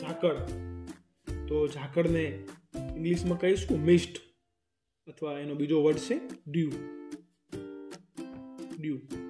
ઝાકળ, તો ઝાકળને ઇંગ્લિશમાં કહીશું મિસ્ટ, અથવા એનો બીજો વર્ડ છે ડ્યુ.